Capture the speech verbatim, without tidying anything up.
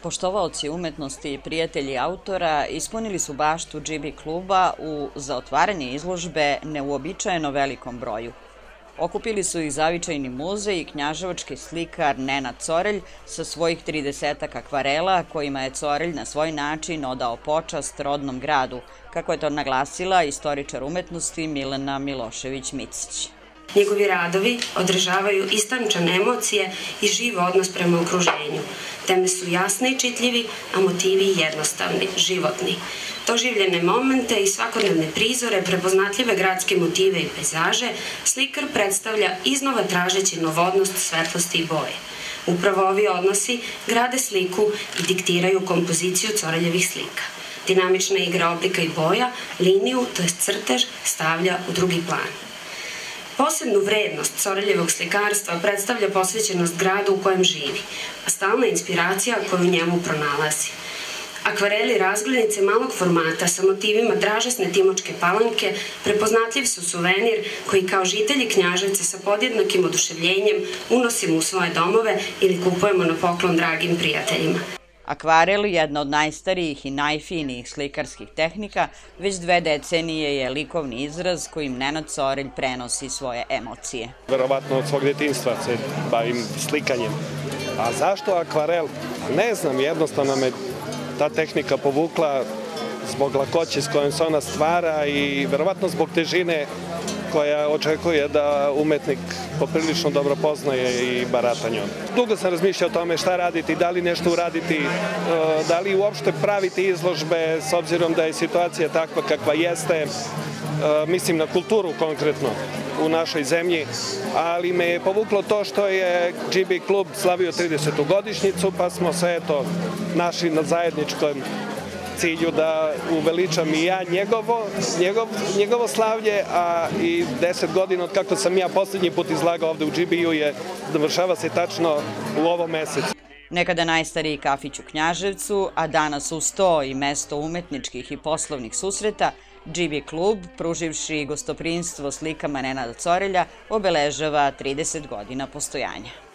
Poštovaoci umetnosti i prijatelji autora ispunili su baštu G B kluba u za otvaranje izložbe neuobičajeno velikom broju. Okupili su ih zavičajni muzej i knjaževački slikar Nenad Corelj sa svojih tridesetak akvarela kojima je Corelj na svoj način odao počast rodnom gradu, kako je to naglasila istoričar umetnosti Milena Milošević-Micić. Njegovi radovi odražavaju istančane emocije i živ odnos prema okruženju. Teme su jasne i čitljivi, a motivi jednostavni, životni. Doživljene momente i svakodnevne prizore, prepoznatljive gradske motive i pejzaže, slikar predstavlja iznova tražeći novodnost, svetlosti i boje. Upravo ovi odnosi grade sliku i diktiraju kompoziciju Coreljevih slika. Dinamična igra oblika i boja, liniju, to jest crtež, stavlja u drugi plan. Posebnu vrednost Coreljevog slikarstva predstavlja posvećenost gradu u kojem živi, a stalna inspiracija koju njemu pronalazi. Akvareli razglednice malog formata sa motivima dražesne Timočke Palanke prepoznatljiv su suvenir koji kao žitelji Knjaževca sa podjednakim oduševljenjem unosimo u svoje domove ili kupujemo na poklon dragim prijateljima. Akvarel, jedna od najstarijih i najfinijih slikarskih tehnika, već dve decenije je likovni izraz kojim Nenad Corelj prenosi svoje emocije. Verovatno od svog detinjstva se bavim slikanjem. A zašto akvarel? Ne znam, jednostavno me ta tehnika povukla zbog lakoće s kojom se ona stvara i verovatno zbog težine koja očekuje da umetnik poprilično dobro poznaje i barata njom. Dugo sam razmišljao o tome šta raditi, da li nešto uraditi, da li uopšte praviti izložbe s obzirom da je situacija takva kakva jeste, mislim na kulturu konkretno u našoj zemlji, ali me je povuklo to što je G B klub slavio tridesetu godišnjicu, pa smo se eto našli na zajedničkom cilju da uveličam i ja njegovo, njegov, njegovo slavlje, a i deset godina od kako sam ja posljednji put izlagao ovde u G B-u je završava se tačno u ovom mesecu. Nekada najstariji kafić u Knjaževcu, a danas uz to i mesto umetničkih i poslovnih susreta, G B klub, pruživši gostoprinstvo slikama Nenada Corelja, obeležava trideset godina postojanja.